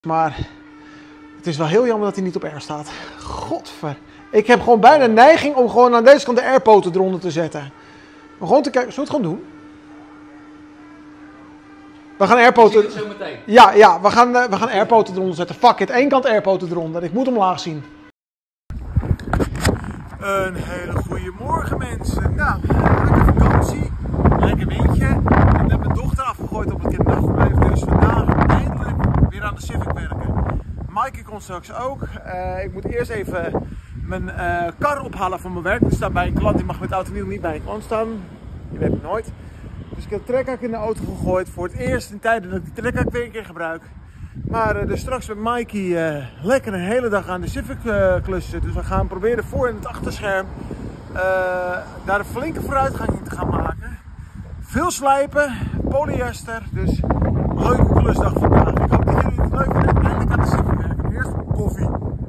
Maar het is wel heel jammer dat hij niet op R staat. Godver. Ik heb gewoon bijna de neiging om gewoon aan deze kant de airpoten eronder te zetten. Maar gewoon te kijken. Zullen we het gewoon doen? We gaan airpoten. Zo meteen. Ja, we gaan airpoten eronder zetten. Fuck it, één kant airpoten eronder. Ik moet hem laag zien. Een hele goede morgen, mensen. Nou, lekker vakantie. Lekker windje. Ik heb mijn dochter afgegooid op het kinderdagverblijf. Dus vandaag eindelijk weer aan de Civic werken. Maaike komt straks ook. Ik moet eerst even mijn kar ophalen van mijn werk. Er staat bij een klant, die mag met auto niet bij een klant staan. Je weet het nooit. Dus ik heb de trekhak in de auto gegooid. Voor het eerst in tijden dat ik de trekhak weer een keer gebruik. Maar dus straks met Maaike lekker een hele dag aan de Civic klussen. Dus we gaan proberen voor in het achterscherm daar een flinke vooruitgang in te gaan maken. Veel slijpen, polyester. Dus een leuke klusdag vandaag. Ik hoop dat jullie het leuk vinden. Eindelijk aan de Civic werken. Eerst koffie.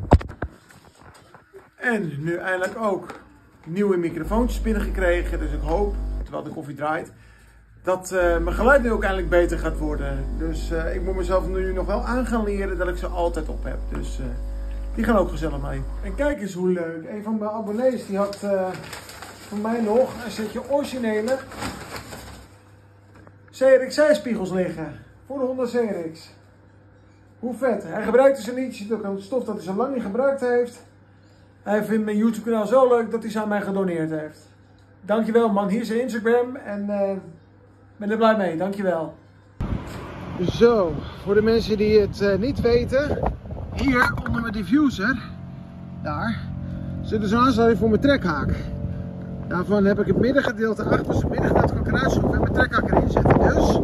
En nu eindelijk ook nieuwe microfoontjes binnengekregen. Dus ik hoop, terwijl de koffie draait, dat mijn geluid nu ook eindelijk beter gaat worden. Dus ik moet mezelf nu nog wel aan gaan leren dat ik ze altijd op heb. Dus die gaan ook gezellig mee. En kijk eens hoe leuk. Een van mijn abonnees die had voor mij nog een setje originele CRX zijspiegels liggen. Voor de Honda CRX. Hoe vet. Hij gebruikte ze niet. Je ziet ook aan het stof dat hij zo lang niet gebruikt heeft. Hij vindt mijn YouTube kanaal zo leuk dat hij ze aan mij gedoneerd heeft. Dankjewel man. Hier is zijn Instagram en ben er blij mee, dankjewel. Zo, voor de mensen die het niet weten, hier onder mijn diffuser, daar, zit dus een aansluiting voor mijn trekhaak. Daarvan heb ik het middengedeelte achter, dus het middengedeelte kan ik eruit zoeken en mijn trekhaak erin zetten. Dus,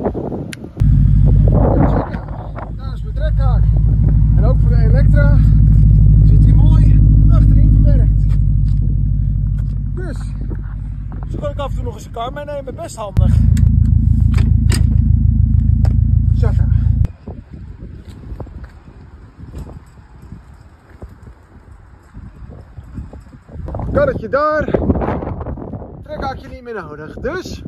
daar is mijn trekhaak. En ook voor de Elektra zit hij mooi achterin verwerkt. Dus, zo kan ik af en toe nog eens een kar meenemen, best handig. Tjaka. Karretje daar. Trekhaakje niet meer nodig. Dus.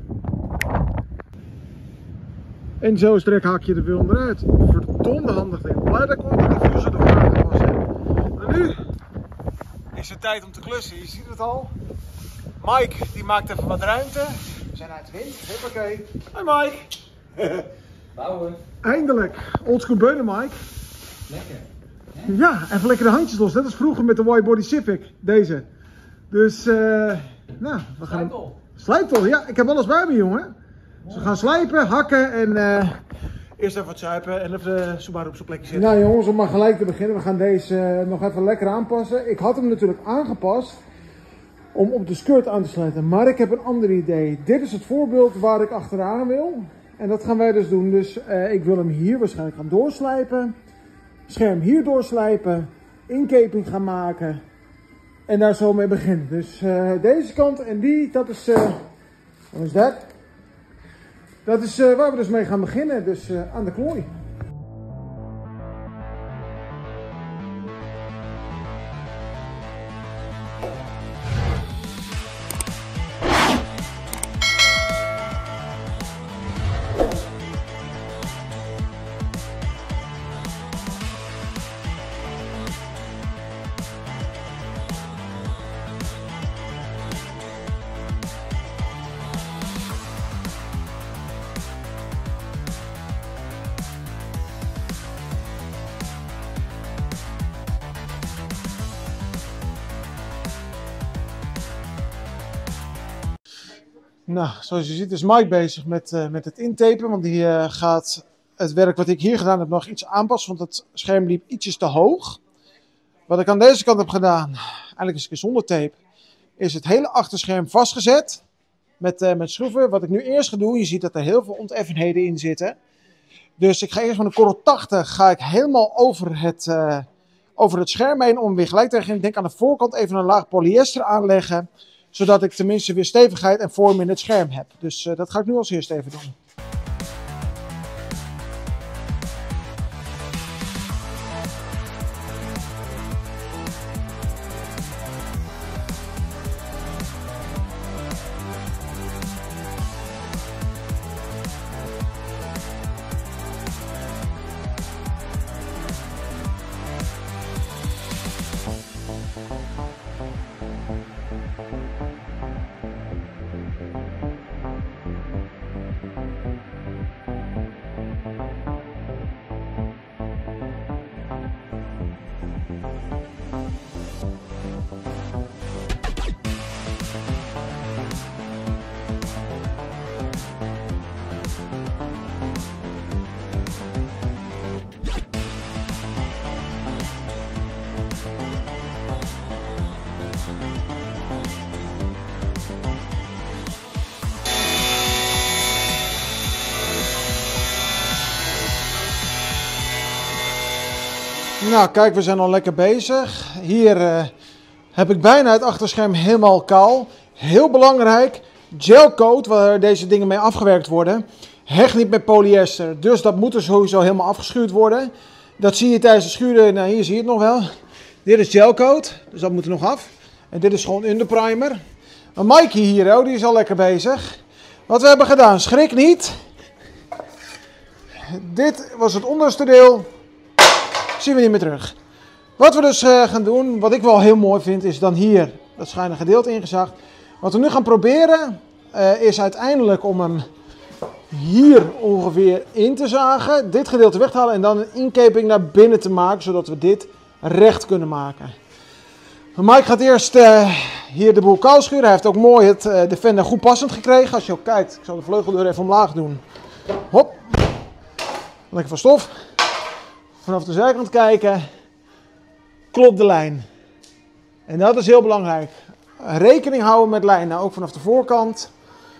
En zo is trekhaakje er weer onderuit. Verdomde handig ding. Blij dat ik ooit de diffuser ervoor aangepast heb. Maar nu is het tijd om te klussen. Je ziet het al. Mike die maakt even wat ruimte. We zijn uit de wind. Hoppakee. Hoi Mike. Bouwen. Eindelijk. Oldschool beunen Mike. Lekker. Ja, even lekker de handjes los. Net als vroeger met de Widebody Civic. Deze. Dus, nou, we gaan... Slijptol. Slijptol, ja. Ik heb alles bij me, jongen. Dus we gaan slijpen, hakken en eerst even wat zuipen en even de Subaru op zijn plekje zetten. Nou jongens, om maar gelijk te beginnen. We gaan deze nog even lekker aanpassen. Ik had hem natuurlijk aangepast om op de skirt aan te sluiten. Maar ik heb een ander idee. Dit is het voorbeeld waar ik achteraan wil. En dat gaan wij dus doen. Dus ik wil hem hier waarschijnlijk gaan doorslijpen. Scherm hier doorslijpen. Inkeping gaan maken. En daar zo mee beginnen. Dus deze kant en die, dat is... wat is dat? Dat is waar we dus mee gaan beginnen. Dus aan de klooi. Nou, zoals je ziet is Mike bezig met het intapen, want die gaat het werk wat ik hier gedaan heb nog iets aanpassen, want het scherm liep ietsjes te hoog. Wat ik aan deze kant heb gedaan, eigenlijk is het zonder tape, is het hele achterscherm vastgezet met schroeven. Wat ik nu eerst ga doen, je ziet dat er heel veel oneffenheden in zitten. Dus ik ga eerst van de Corel 80 ga ik helemaal over het scherm heen om weer gelijk te beginnen. Ik denk aan de voorkant even een laag polyester aanleggen. Zodat ik tenminste weer stevigheid en vorm in het scherm heb. Dus dat ga ik nu als eerst even doen. Nou, kijk, we zijn al lekker bezig. Hier heb ik bijna het achterscherm helemaal kaal. Heel belangrijk, gelcoat, waar deze dingen mee afgewerkt worden, hecht niet met polyester. Dus dat moet er sowieso helemaal afgeschuurd worden. Dat zie je tijdens de schuren, nou hier zie je het nog wel. Dit is gelcoat, dus dat moet er nog af. En dit is gewoon underprimer. Maar Mikey hier, oh, die is al lekker bezig. Wat we hebben gedaan, schrik niet. Dit was het onderste deel. Zien we niet meer terug. Wat we dus gaan doen, wat ik wel heel mooi vind, is dan hier dat schuine gedeelte ingezaagd. Wat we nu gaan proberen, is uiteindelijk om hem hier ongeveer in te zagen. Dit gedeelte weg te halen en dan een inkeping naar binnen te maken, zodat we dit recht kunnen maken. Mike gaat eerst hier de boel kaal schuren. Hij heeft ook mooi de fender goed passend gekregen. Als je ook kijkt, ik zal de vleugeldeur even omlaag doen. Hop. Lekker van stof. Vanaf de zijkant kijken. Klopt de lijn. En dat is heel belangrijk. Rekening houden met lijnen, ook vanaf de voorkant.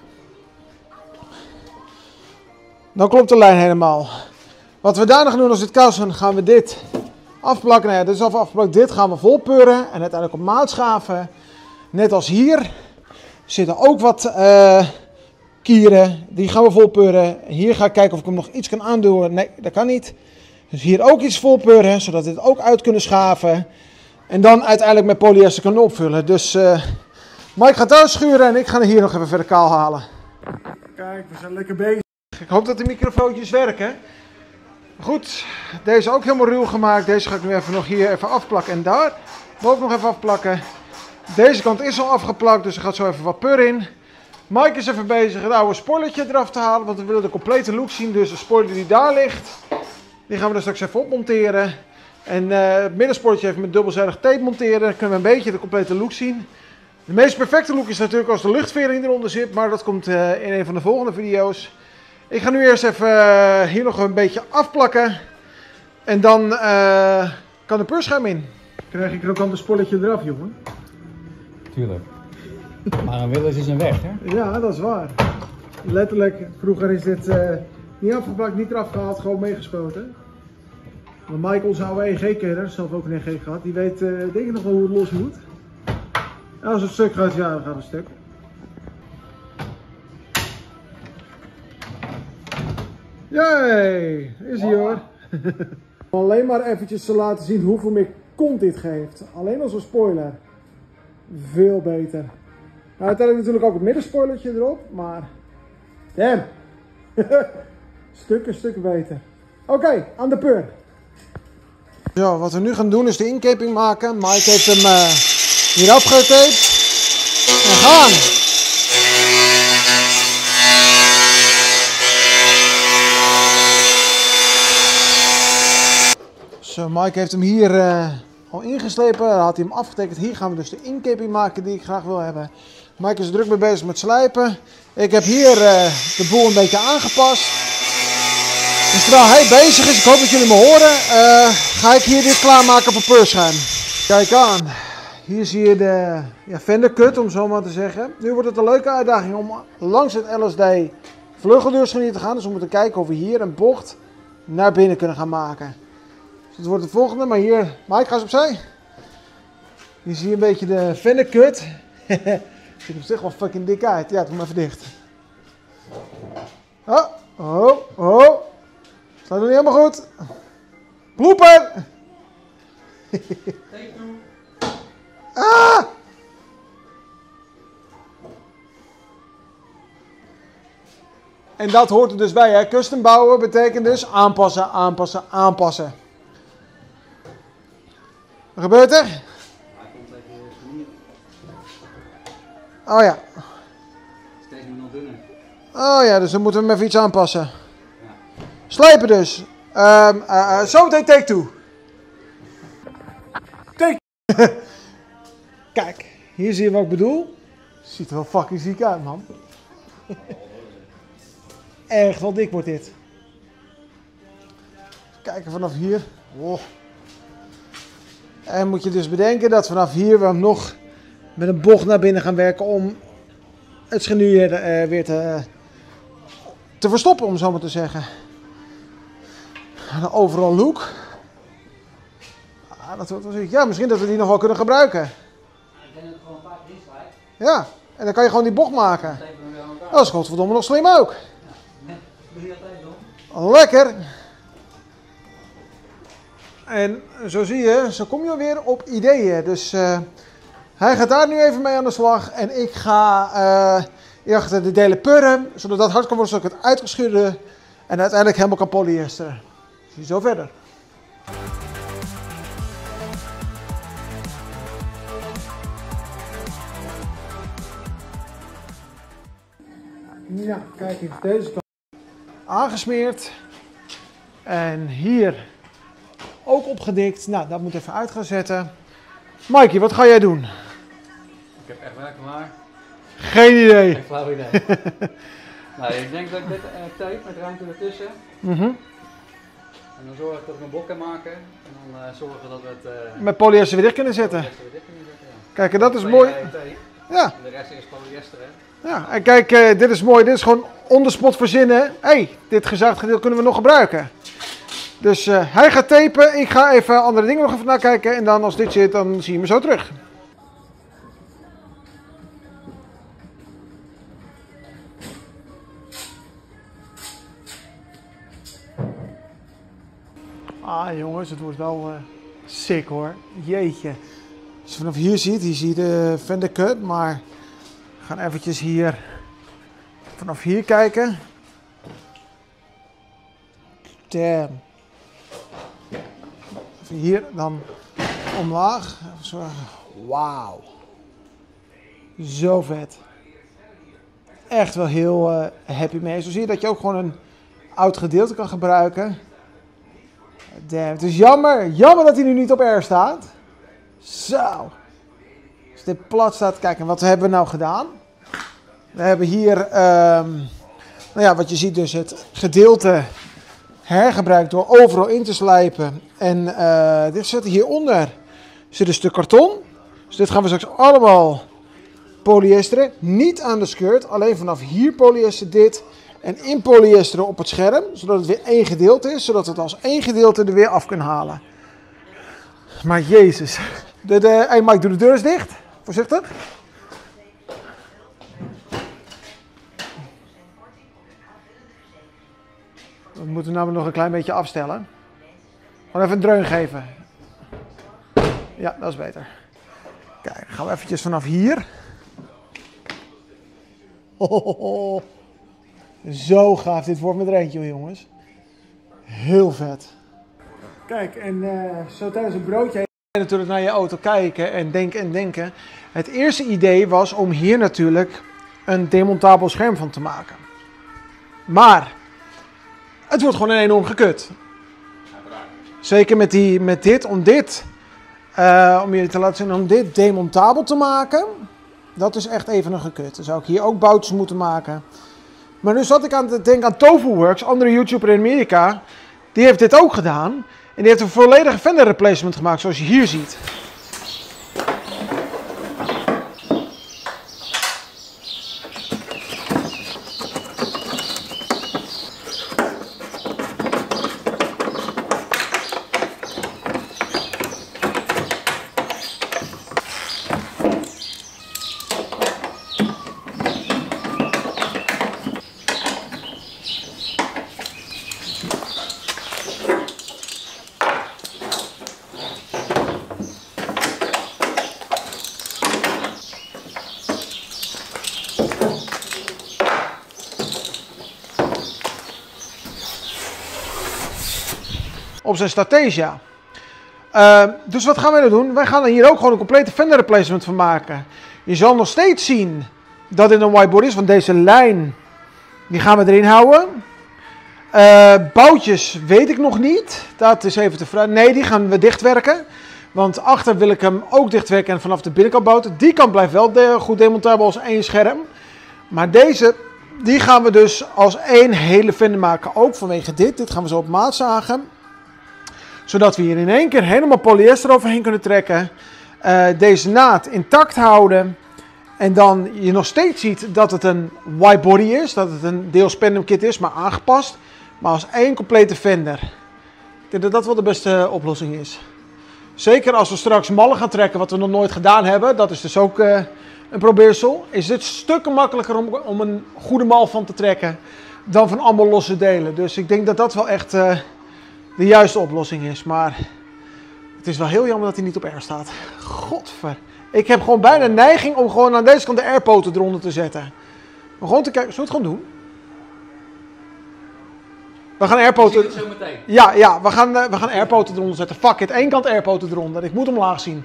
Dan klopt de lijn helemaal. Wat we daarna gaan doen als dit kaal is, dan gaan we dit afplakken. Nou ja, dit is al afgeplakt. Dit gaan we volpeuren en uiteindelijk op maat schaven. Net als hier zitten ook wat kieren. Die gaan we volpeuren. Hier ga ik kijken of ik hem nog iets kan aandoen. Nee, dat kan niet. Dus hier ook iets volpeuren, zodat we dit ook uit kunnen schaven. En dan uiteindelijk met polyester kunnen opvullen. Dus Mike gaat thuis schuren en ik ga hier nog even verder kaal halen. Kijk, we zijn lekker bezig. Ik hoop dat de microfoontjes werken. Goed, deze ook helemaal ruw gemaakt. Deze ga ik nu even nog hier even afplakken en daar. Boven nog even afplakken. Deze kant is al afgeplakt, dus er gaat zo even wat pur in. Mike is even bezig het oude spoilertje eraf te halen, want we willen de complete look zien. Dus de spoiler die daar ligt, die gaan we er straks even opmonteren. En het middenspoilertje even met dubbelzijdig tape monteren. Dan kunnen we een beetje de complete look zien. De meest perfecte look is natuurlijk als de luchtvering eronder zit, maar dat komt in een van de volgende video's. Ik ga nu eerst even hier nog een beetje afplakken. En dan kan de peurschuim in. Krijg ik er ook al een spolletje eraf, jongen? Tuurlijk. Maar een Willis is een weg, hè? Ja, dat is waar. Letterlijk, vroeger is dit niet afgeplakt, niet eraf gehaald, gewoon meegespoten. Maar Mike, onze oude EG-kenner, zelf ook een EG gehad, die weet denk ik nog wel hoe het los moet. En als het stuk gaat, ja, dan gaat het stuk. Jee, is hij hoor. Alleen maar eventjes te laten zien hoeveel meer kont dit geeft. Alleen als een spoiler. Veel beter. Nou, uiteindelijk natuurlijk ook het middenspoilertje erop, maar damn. Stukken beter. Oké, aan de pur. Zo, wat we nu gaan doen is de inkeping maken. Mike heeft hem hier afgetaped. En gaan! Zo, Mike heeft hem hier al ingeslepen. Dan had hij hem afgetekend. Hier gaan we dus de inkeping maken die ik graag wil hebben. Mike is er druk mee bezig met slijpen. Ik heb hier de boel een beetje aangepast. Dus terwijl hij bezig is, ik hoop dat jullie me horen, ga ik hier dit klaarmaken op een peurschuim. Kijk aan. Hier zie je de fender cut, om zo maar te zeggen. Nu wordt het een leuke uitdaging om langs het LSD vleugeldeurscharnier te gaan. Dus we moeten kijken of we hier een bocht naar binnen kunnen gaan maken. Dus het wordt de volgende, maar hier, Mike, ga eens opzij. Hier zie je een beetje de fender cut. Ziet op zich wel fucking dik uit. Ja, doe maar even dicht. Oh. Staat nog niet helemaal goed. Blooper! Ah! En dat hoort er dus bij, hè. Custom bouwen betekent dus aanpassen. Wat gebeurt er? Oh ja. Steeds nog dunner. Oh ja, dus dan moeten we hem even iets aanpassen. Ja. Slijpen dus. Zo meteen take 2. Kijk, hier zie je wat ik bedoel. Ziet er wel fucking ziek uit, man. Echt wel dik wordt dit. Even kijken vanaf hier. Oh. En moet je dus bedenken dat vanaf hier we hem nog met een bocht naar binnen gaan werken om het scharnier weer te verstoppen, om zo maar te zeggen. De overall look. Ja, dat wordt wel ziek. Ja, misschien dat we die nog wel kunnen gebruiken. Ik denk dat het gewoon een paar keer inslijt. Ja, en dan kan je gewoon die bocht maken. Dan tekenen we weer aan elkaar. Dat is godverdomme nog slim ook. Nee, doe je altijd doen. Lekker. En zo zie je, zo kom je weer op ideeën. Dus hij gaat daar nu even mee aan de slag. En ik ga achter de delen purren, zodat dat hard kan worden, zodat ik het uit kan schudden. En uiteindelijk helemaal kan polyesteren. Zie je zo verder. Ja, kijk eens, deze kant aangesmeerd. En hier ook opgedikt. Nou, dat moet even uit gaan zetten. Mikey, wat ga jij doen? Ik heb echt werk maar. Geen idee. Geen flauw idee. Nou, ik denk dat ik dit tape met ruimte ertussen. En dan zorg ik dat ik een bok kan maken. En dan zorgen dat we het Met polyester weer dicht kunnen zetten. polyester weer dicht kunnen zetten, ja. Kijk, en dat is Twee mooi. rijen tape. Ja, En de rest is polyester, hè. ja. En kijk, dit is mooi. Dit is gewoon on the spot verzinnen. Hey, dit gezaagd gedeelte kunnen we nog gebruiken. Dus hij gaat tapen. Ik ga even andere dingen nog even nakijken. En dan als dit zit, dan zie je me zo terug. Ah jongens, het wordt wel sick hoor. Jeetje. Als je vanaf hier ziet, hier zie je de fender cut, maar we gaan eventjes hier vanaf hier kijken. Damn. Even hier dan omlaag. Wauw. Zo vet. Echt wel heel happy mee. Zo zie je dat je ook gewoon een oud gedeelte kan gebruiken. Damn, het is jammer. Jammer dat hij nu niet op air staat. Zo. Als dit plat staat. Kijk, en wat hebben we nou gedaan? We hebben hier, nou ja, wat je ziet dus het gedeelte hergebruikt door overal in te slijpen. En dit zit hieronder. Zit een stuk karton. Dus dit gaan we straks allemaal polyesteren. Niet aan de skirt, alleen vanaf hier polyester dit. En in polyesteren op het scherm, zodat het weer één gedeelte is. Zodat we het als één gedeelte er weer af kunnen halen. Maar jezus. Hey Mike, doe de deur eens dicht. Voorzichtig. We moeten namelijk nog een klein beetje afstellen. Gewoon even een dreun geven. Ja, dat is beter. Kijk, dan gaan we eventjes vanaf hier. Oh, zo gaaf. Dit wordt met er eentje, jongens. Heel vet. Kijk, en zo tijdens een broodje natuurlijk naar je auto kijken en denken. Het eerste idee was om hier natuurlijk een demontabel scherm van te maken. Maar het wordt gewoon een enorm gekut. Zeker met dit, om jullie te laten zien, om dit demontabel te maken. Dat is echt even een gekut. Dan zou ik hier ook boutjes moeten maken. Maar nu zat ik aan te denken aan TofuWorks, andere YouTuber in Amerika. Die heeft dit ook gedaan. En die heeft een volledige fender replacement gemaakt, zoals je hier ziet. Op zijn Strategia. Dus wat gaan wij nou doen? Wij gaan er hier ook gewoon een complete fender replacement van maken. Je zal nog steeds zien dat dit een whiteboard is, want deze lijn die gaan we erin houden. Boutjes weet ik nog niet. Dat is even te vragen. Nee, die gaan we dichtwerken. Want achter wil ik hem ook dichtwerken en vanaf de binnenkant bouten. Die kant blijft wel goed demontabel als één scherm. Maar deze, die gaan we dus als één hele fender maken. Ook vanwege dit. Dit gaan we zo op maat zagen. Zodat we hier in één keer helemaal polyester overheen kunnen trekken. Deze naad intact houden. En dan je nog steeds ziet dat het een wide body is. Dat het een deels Pendum kit is, maar aangepast. Maar als één complete fender. Ik denk dat dat wel de beste oplossing is. Zeker als we straks mallen gaan trekken, wat we nog nooit gedaan hebben. Dat is dus ook een probeersel. Is dit stukken makkelijker om een goede mal van te trekken dan van allemaal losse delen. Dus ik denk dat dat wel echt de juiste oplossing is. Maar het is wel heel jammer dat hij niet op R staat. Godver. Ik heb gewoon bijna een neiging om gewoon aan deze kant de R-poten eronder te zetten. Maar gewoon te kijken. Zullen we het gewoon doen? We gaan R-poten. Ja, we gaan R-poten eronder zetten. Fuck it, één kant R-poten eronder. Ik moet hem laag zien.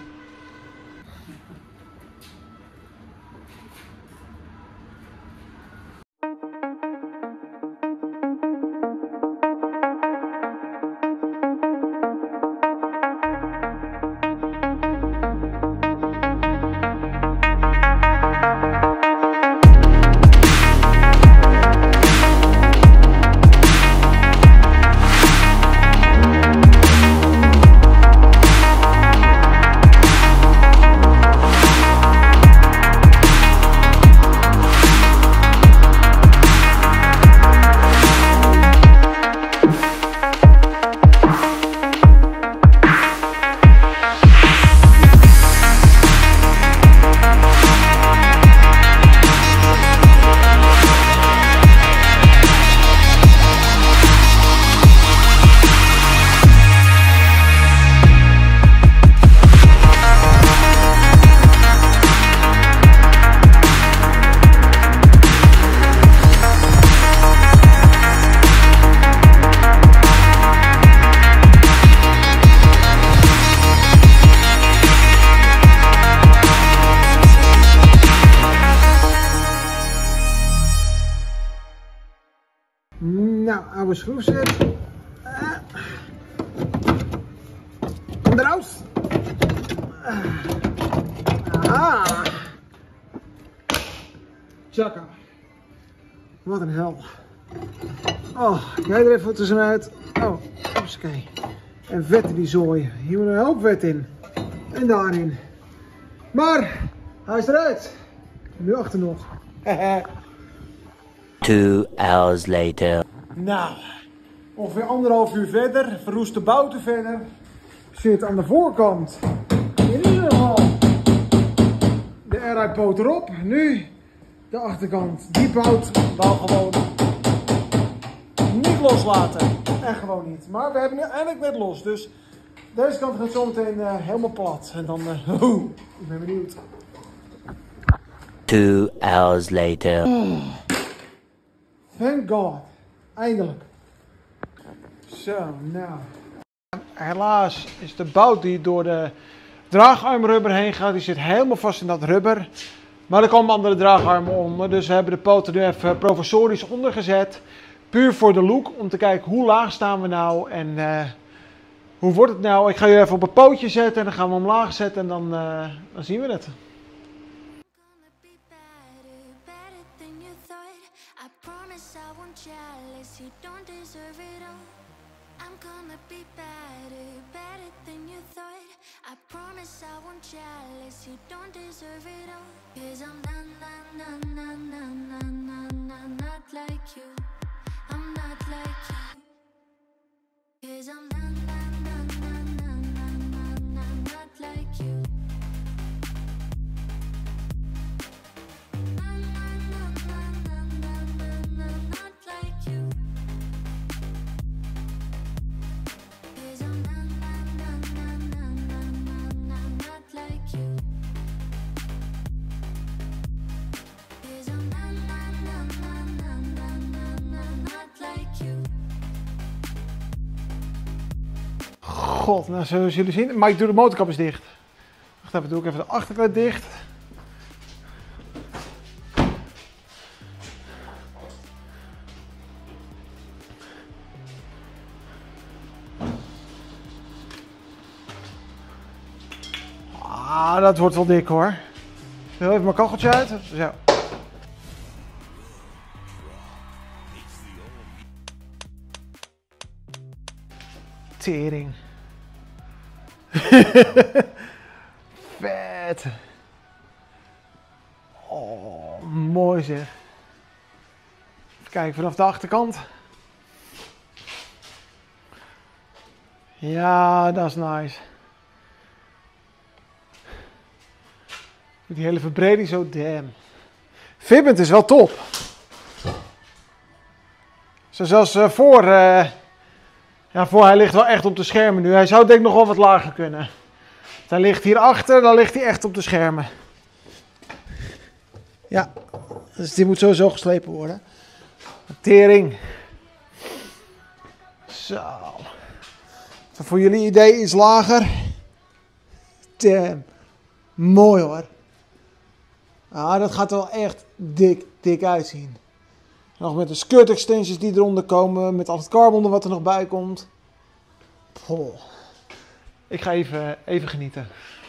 Nou, oude schroefzet. Kom eruit. Aha. Tjaka. Wat een hel. Oh, jij er even tussenuit. Oh, oké. En vet in die zooi. Hier moet een hoop vet in. En daarin. Maar, hij is eruit. Nu achter nog. 2 hours later. Nou, ongeveer 1,5 uur verder, verroeste bouten verder, zit aan de voorkant in ieder geval de R-poot erop. Nu de achterkant, die bout dan gewoon niet loslaten. En gewoon niet. Maar we hebben nu eindelijk net los, dus deze kant gaat zo meteen helemaal plat. En dan, ik ben benieuwd. 2 hours later. Oh, thank God. Eindelijk. Zo, nou. Helaas is de bout die door de draagarmrubber heen gaat, die zit helemaal vast in dat rubber. Maar er komen andere draagarmen onder, dus we hebben de poten nu even provisorisch ondergezet. Puur voor de look, om te kijken hoe laag staan we nou en hoe wordt het nou. Ik ga je even op een pootje zetten en dan gaan we hem laag zetten en dan zien we het. God, nou zoals jullie zien, maar ik doe de motorkap eens dicht. Wacht even, doe ik even de achterklep dicht. Ah, dat wordt wel dik hoor. Heel even mijn kacheltje uit. Zo. Tering. Vet. Oh, mooi zeg. Even kijken vanaf de achterkant. Ja, dat is nice. Die hele verbreding zo, damn. Fibbent is wel top. Zoals voor hij ligt wel echt op de schermen nu. Hij zou denk ik nog wel wat lager kunnen. Hij ligt hier achter, dan ligt hij echt op de schermen. Ja, dus die moet sowieso geslepen worden. Tering. Zo. Voor jullie idee iets lager. Damn. Mooi hoor. Ah, dat gaat er wel echt dik uitzien. Nog met de skirt extensions die eronder komen. Met al het carbon wat er nog bij komt. Poh. Ik ga even genieten.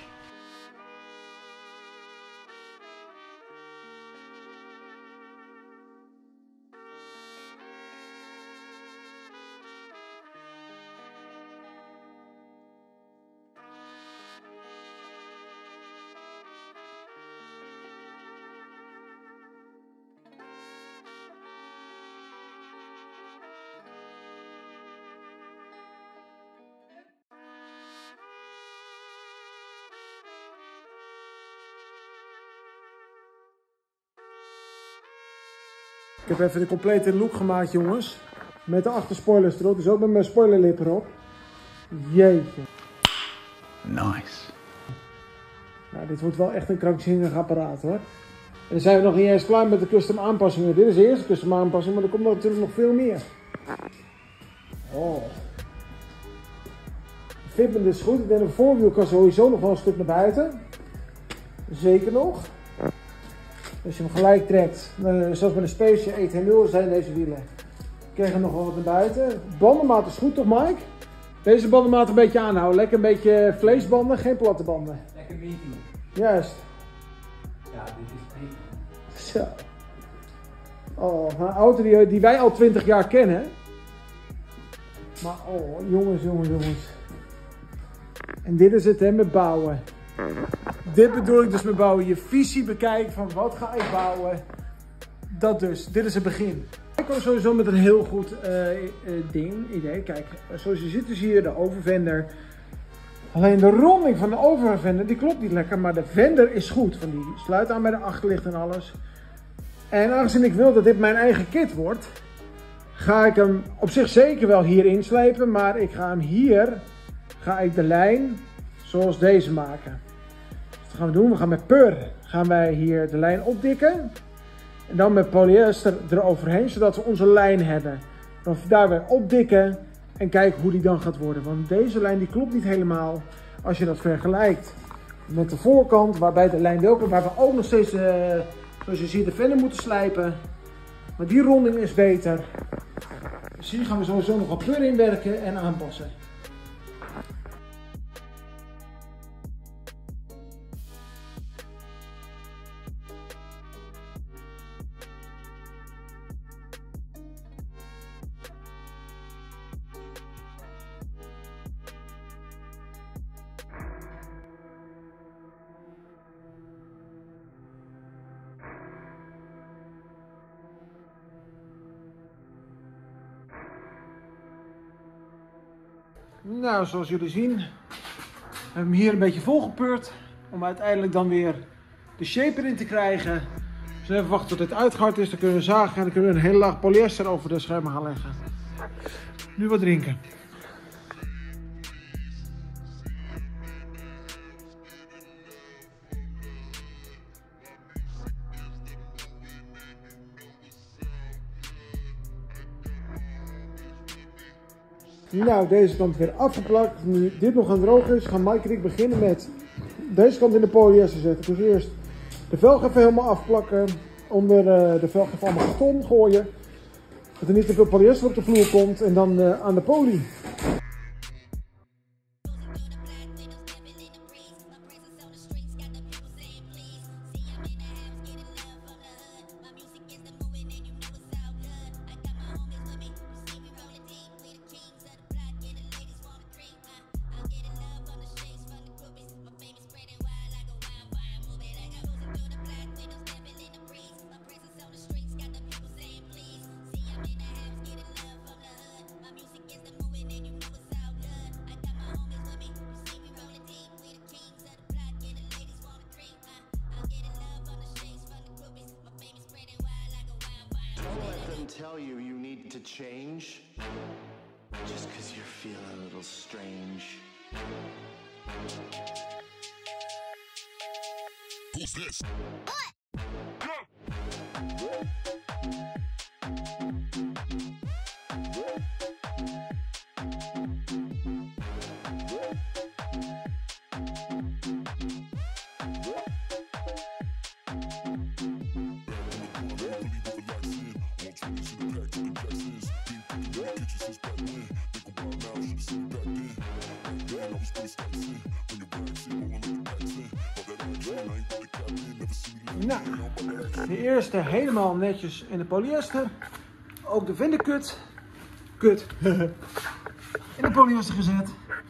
Ik heb even de complete look gemaakt, jongens. Met de achterspoilers erop, dus ook met mijn spoilerlip erop. Jeetje. Nice. Nou, dit wordt wel echt een krankzinnig apparaat, hoor. En dan zijn we nog niet eens klaar met de custom aanpassingen. Dit is de eerste custom aanpassing, maar er komt natuurlijk nog veel meer. Oh. De Fibbent is goed. Ik denk dat de voorwiel kan sowieso nog wel een stuk naar buiten. Zeker nog. Als je hem gelijk trekt, zoals bij de Space 1.0 zijn deze wielen. Krijg je nog wel wat naar buiten. Bandenmaat is goed toch, Mike? Deze bandenmaat een beetje aanhouden. Lekker een beetje vleesbanden, geen platte banden. Lekker meaty. Juist. Ja, dit is meaty. Zo. Oh, een auto die wij al 20 jaar kennen. Maar oh, jongens. En dit is het hè, met bouwen. Dit bedoel ik dus met bouwen. Je visie bekijken van wat ga ik bouwen. Dat dus. Dit is het begin. Ik kwam sowieso met een heel goed idee. Kijk, zoals je ziet is hier de overvender. Alleen de ronding van de overvender die klopt niet lekker. Maar de vender is goed. Van die sluit aan bij de achterlicht en alles. En aangezien ik wil dat dit mijn eigen kit wordt. Ga ik hem op zich zeker wel hier inslepen. Maar ik ga hem hier. Ga ik de lijn zoals deze maken. Wat gaan we doen? We gaan met pur gaan wij hier de lijn opdikken. En dan met polyester eroverheen, zodat we onze lijn hebben. Dan daar weer opdikken en kijken hoe die dan gaat worden. Want deze lijn die klopt niet helemaal als je dat vergelijkt met de voorkant, waarbij de lijn wel komt, waar we ook nog steeds, zoals je ziet, de vender moeten slijpen. Maar die ronding is beter. Dus hier gaan we sowieso nog wat pur inwerken en aanpassen. Nou, zoals jullie zien, hebben we hem hier een beetje volgepeurd. Om uiteindelijk dan weer de shape erin te krijgen. Dus even wachten tot dit uitgehard is, dan kunnen we zagen en dan kunnen we een hele laag polyester over de schermen gaan leggen. Nu wat drinken. Nou, deze kant weer afgeplakt. Nu dit nog aan droog is, gaan Mike en ik beginnen met deze kant in de polyester zetten. Dus eerst de velg even helemaal afplakken. Onder de velg even allemaal karton gooien. Dat er niet te veel polyester op de vloer komt. En dan aan de poly. tell you you need to change just because you're feeling a little strange. Who's this? Nou, de eerste helemaal netjes in de polyester. Ook de vinderkut. Kut. In de polyester gezet.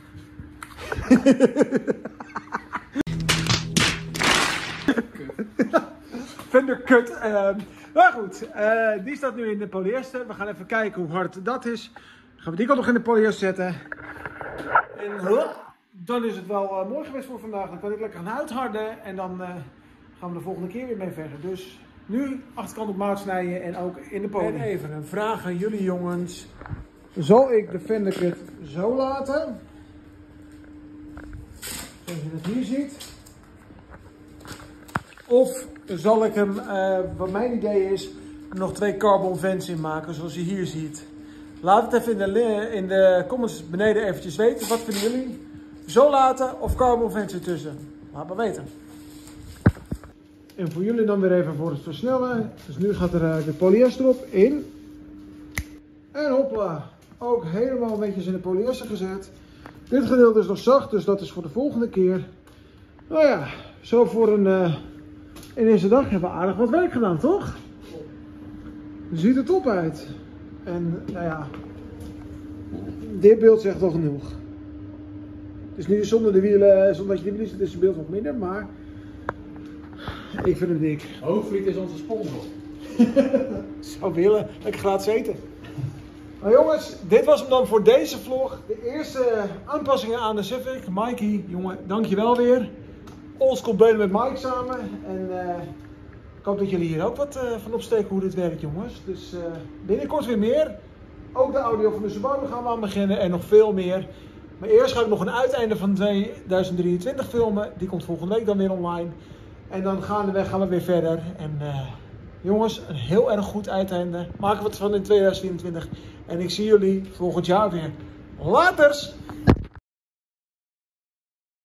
Vinderkut. Maar goed, die staat nu in de polyester. We gaan even kijken hoe hard dat is. Dan gaan we die kant nog in de polyester zetten. En dan is het wel mooi geweest voor vandaag. Dan kan ik lekker gaan uitharden en dan gaan we de volgende keer weer mee verder. Dus nu achterkant op maat snijden en ook in de polie. En even een vraag aan jullie jongens. Zal ik de Vinderkut zo laten? Zoals je het hier ziet. Of zal ik hem, wat mijn idee is, nog 2 carbon vents in maken zoals je hier ziet. Laat het even in de comments beneden eventjes weten. Wat vinden jullie? Zo laten of carbon vents ertussen? Laat maar weten. En voor jullie dan weer even voor het versnellen. Dus nu gaat er de polyester op in. En hopla. Ook helemaal netjes in de polyester gezet. Dit gedeelte is nog zacht, dus dat is voor de volgende keer. Nou ja, zo voor in deze dag hebben we aardig wat werk gedaan, toch? Ziet er top uit. En nou ja, dit beeld zegt al genoeg. Het is nu zonder de wielen, zonder dat je de wielen ziet, is het beeld wat minder, maar ik vind hem dik. Hoogvliet is onze sponsor. Zou willen, lekker gratis eten. Nou jongens, dit was hem dan voor deze vlog. De eerste aanpassingen aan de Civic. Mikey, jongen, dankjewel weer. Oldschool beulen met Mike samen. En ik hoop dat jullie hier ook wat van opsteken hoe dit werkt, jongens. Dus binnenkort weer meer. Ook de audio van de Subaru gaan we aan beginnen en nog veel meer. Maar eerst ga ik nog een uiteinde van 2023 filmen. Die komt volgende week dan weer online. En dan gaandeweg gaan we weer verder. En jongens, een heel erg goed uiteinde. Maken we het van in 2024. En ik zie jullie volgend jaar weer. Laters!